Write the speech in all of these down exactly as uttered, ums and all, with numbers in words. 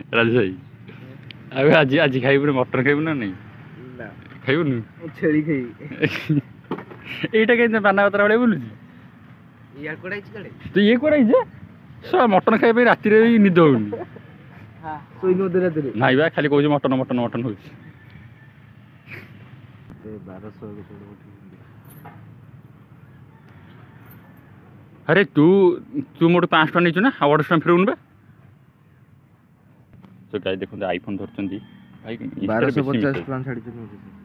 राजेश भाई अब आज आज खाइबु मटन खाइबु ना नहीं ना खाइबुनि छेली खाई एटा के पाना पत्र बड़े बोलु या कोड़ाई कड़े तो ये कोड़ाई जे सब मटन खाइ पे राति रे निद होउनी हां सोई न दे राति रे नाइ बा खाली कहू मटन मटन मटन होई ए बारह सौ के छोड़ उठी अरे तू तू मोटे पाँच टका नहीं ना आवार्ड स्टाम्प फेरउन बे तो गाय देखो आईफोन धरचंदी भाई बारह सौ पचास टका छाड़ी चलो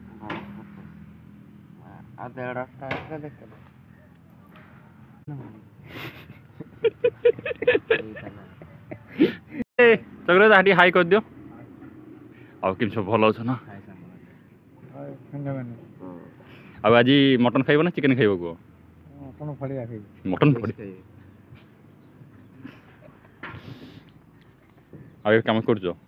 आ डेढ़ टका देख चक्र हाटी हाई कर दियो अब कि सब भल अच्छ ना अब आज मटन खाइब ना चिकेन खाइब को मटन फड़िया खाई मटन फड़ी अब काम कर जो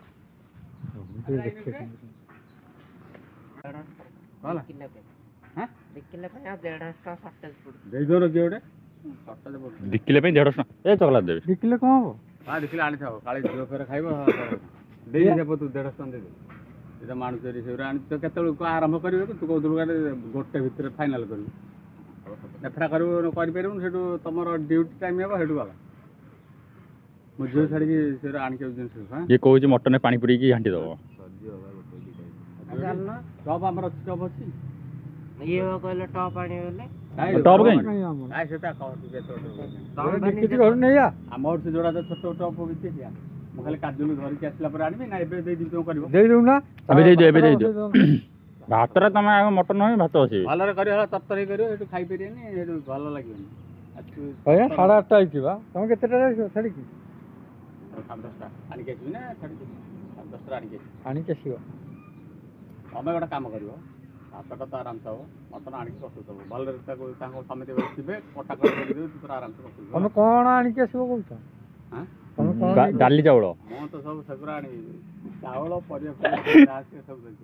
दिखिले पे डेढ़ ए चकला देबे दिखिले कौन हो हां दिखिले आनी थाओ काली जो फेर खाइबो देई देबो तू डेढ़ टका दे दे एटा मानु चोरी से आनी तो केतल को आरंभ करिवे तू को दुलगा गोटे भीतर फाइनल करबो एफरा करू करि परबो सेटू तमरो ड्यूटी टाइम हेबो हेटू वाला मुझे छाड़ी के से आनी के जिंस हां ये कहू जे मटन में पानी पुरी की घांटी दबो सजी होगा गोटे दी ना टॉप हमर टॉप अछि ये कहले टॉप आनी बोले टॉप गई आइ सेटा कह तू के तो किछि घर नै या हमर से जोड़ा तो छोटो टॉप बिते दिया म खाली काजुल धरि के आसला पर आनी ना एबे दे दी तो करबो दे दउ ना अबे दे दे एबे दे दो भात रे तमे मटन होय भात अछि भलरे करियो हला तरतरी करियो एटु खाइ पेरियनी एटु भलो लागियोनी भैया साढ़े आठ आइछि बा तमे केतेटा रे छाड़ी की साढ़े दस टा आनी के छी ना छाड़ी साढ़े दस टा आनी के आनी के छियो तमे गोटा काम करियो भात तो आराम से हो मटन आनी के कसु दबो भलरे ताको ताको समिति बसिबे कटा कर दे तू आराम से कसु तमे कोन आनी के छियो कहू हां तमे कोन डाली चावल मो तो सब सगरा आनी चावल परिया आके सब दे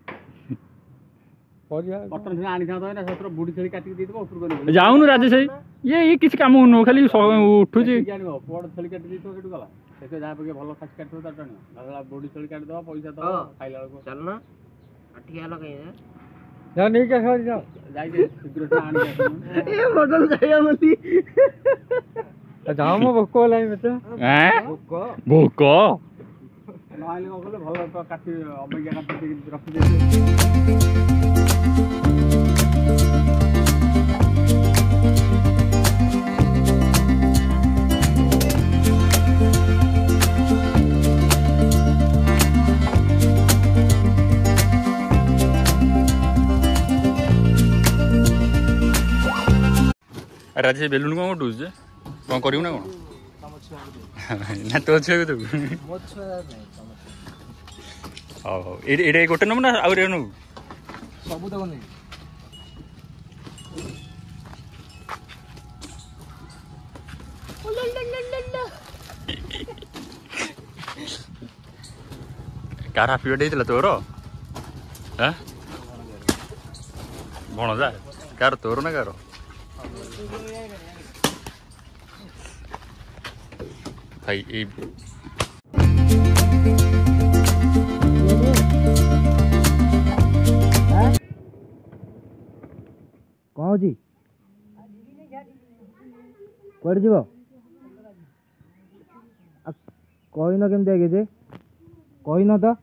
परिया मटन से आनी था तो ना सत्र बुडी छेली काटी दे देबो ऊपर कर जाउनु राजेश भाई ये ये किछ काम होनो खाली उठु जे जानिबो पोड छेली काटी दी तो केटु गला से जा पके भलो खास काटतो त टणी गला बुडी छेली काटी दबा पैसा तो खाइला को चल ना अठिया लगे जा नहीं के सर जा जाई दे शीघ्र से आनी ए मटन खाया मती जाओ मो भोको लाई मते हैं भोको भोको नाइले गले भलो तो काटी अबैया काटी रखि दे राजे बेलुन कौन उठू जे कौन करू ना कौन ना तो छे तू मो छे नहीं हां ए ए गोटे नम ना आउ रे नु सब तक नहीं कार हाफी बर्थडे देला तोर हैं भण जा कार तोर ना कार भाई ए कौन जी कुआडे जीव कहन केमती आगे जे कहन तो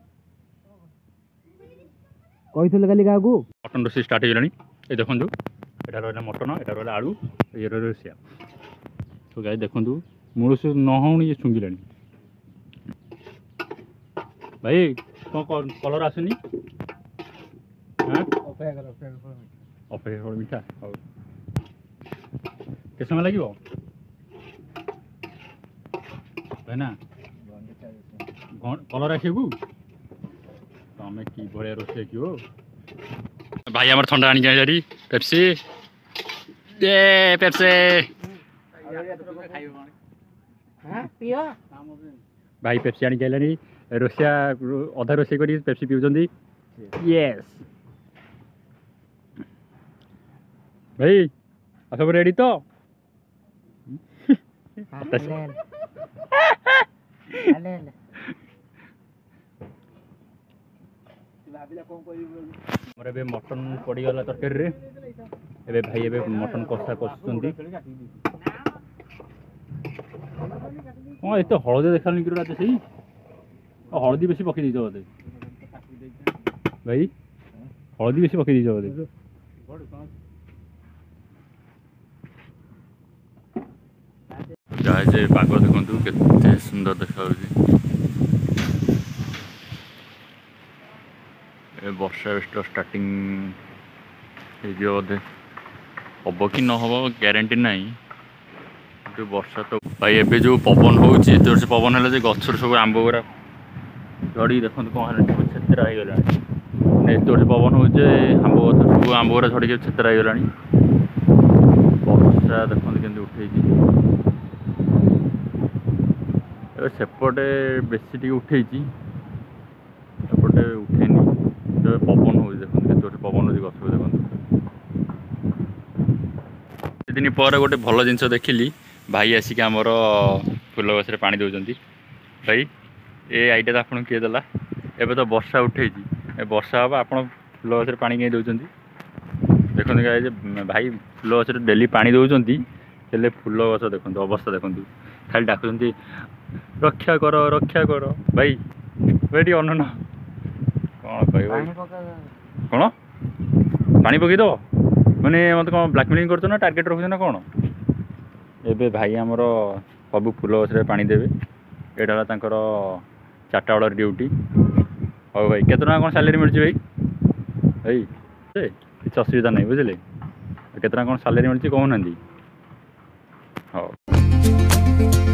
कही खाली क्या मटन रोषे स्टार्ट हो ये देखो यहाँ रहा मटन यहाँ रहा आलू ये रोषिया तो गाय देखु मूल से नहौनी ये छुंगिला भाई कौन कलर आसुनी अपेक्षा मीठा के समय लगे ना कलर आसे तमें कि भाया रोषे कि भाई आम ठंडा आनी जारी पेप्सी दे पेप्सी भाई पेप्सी आनी जाइलानी रोषिया अधा रोषे कर पेप्सी पीउछंती यस भाई सब रेडी तो ଆମର ଏବେ ମଟନ ପଡ଼ିଗଲା ତରକାରୀରେ। ଏବେ ଭାଇ ଏବେ ମଟନ କଷା କଷୁଛନ୍ତି। ହଁ ଏତେ ହଳଦୀ ଦେଖାନି କି ରାତି ସେଇ ହଳଦୀ ବେଶୀ ପକେଇ ଦେଇଛ ବୋଧେ ଭାଇ, ହଳଦୀ ବେଶୀ ପକେଇ ଦେଇଛ ବୋଧେ। ଯାହା ଯେ ପାଗ ଦେଖନ୍ତୁ କେତେ ସୁନ୍ଦର ଦେଖାଯାଉଛି। ଏ ବର୍ଷା ବେଷ୍ଟ ଷ୍ଟାର୍ଟିଂ ହେଇଯିବ ବୋଧେ, ହବ କି ନ ହବ ଗ୍ୟାରେଣ୍ଟି ନାହିଁ। କିନ୍ତୁ ବର୍ଷା ତ ଭାଇ ଏବେ ଯେଉଁ ପବନ ହେଉଛି ଏତେ ବର୍ଷ ପବନ ହେଲା ଯେ ଗଛରୁ ସବୁ ଆମ୍ବ ଗୁରା ଝଡ଼ିକି ଦେଖନ୍ତୁ କ'ଣ ହେଲା ସବୁ ଛେତେରା ହେଇଗଲାଣି। ଏତେ ବର୍ଷ ପବନ ହେଉଛି ଯେ ଆମ୍ବ ଗଛ ସବୁ ଆମ୍ବ ଗୁରା ଝଡ଼ିକି ଛେତେରା ହେଇଗଲାଣି। ବର୍ଷା ଦେଖନ୍ତୁ କେମିତି ଉଠେଇଛି। ଏବେ ସେପଟେ ବେଶୀ ଟିକେ ଉଠେଇଛି, ଏପଟେ ଉଠେଇନି। ଏବେ ପବନ ହେଉଛି ଦେଖନ୍ତୁ କେତେ ବର୍ଷ ପବନ ହେଉଛି ଗଛକୁ ଦେଖନ୍ତୁ। କେତେ ଦିନ ପରେ ଗୋଟେ ଭଲ ଜିନିଷ ଦେଖିଲି, ଭାଇ ଆସିକି ଆମର ଫୁଲ ଗଛରେ ପାଣି ଦେଉଛନ୍ତି। ଭାଇ ଏ ଆଇଡ଼ିଆ ତ ଆପଣଙ୍କୁ କିଏ ଦେଲା? ଏବେ ତ ବର୍ଷା ଉଠେଇଛି, ଏ ବର୍ଷା ହେବ ଆପଣ ଫୁଲ ଗଛରେ ପାଣି କାହିଁ ଦେଉଛନ୍ତି? ଦେଖନ୍ତୁ ଗାଈ ଯେ ଭାଇ ଫୁଲ ଗଛରେ ଡେଲି ପାଣି ଦେଉଛନ୍ତି, ହେଲେ ଫୁଲ ଗଛ ଦେଖନ୍ତୁ ଅବସ୍ଥା ଦେଖନ୍ତୁ, ଖାଲି ଡାକୁଛନ୍ତି ରକ୍ଷା କର ରକ୍ଷା କର। ଭାଇ ଭାଇ ଟିକେ ଅନନ କ'ଣ କହିବ? କ'ଣ ପାଣି ପକେଇଦେବ ମାନେ ମୋତେ କ'ଣ ବ୍ଲାକମେଲିଂ କରୁଛ ନା ଟାର୍ଗେଟ୍ ରଖୁଛ ନା କ'ଣ? ଏବେ ଭାଇ ଆମର ସବୁ ଫୁଲ ଗଛରେ ପାଣି ଦେବେ। ଏଇଟା ହେଲା ତାଙ୍କର ଚାରିଟା ବେଳର ଡ୍ୟୁଟି। ହଉ ଭାଇ କେତେ ଟଙ୍କା କ'ଣ ସାଲେରୀ ମିଳୁଛି ଭାଇ? ଭାଇ କିଛି ଅସୁବିଧା ନାହିଁ ବୁଝିଲେ, କେତେ ଟଙ୍କା କ'ଣ ସାଲେରୀ ମିଳୁଛି କହୁନାହାନ୍ତି? ହଉ।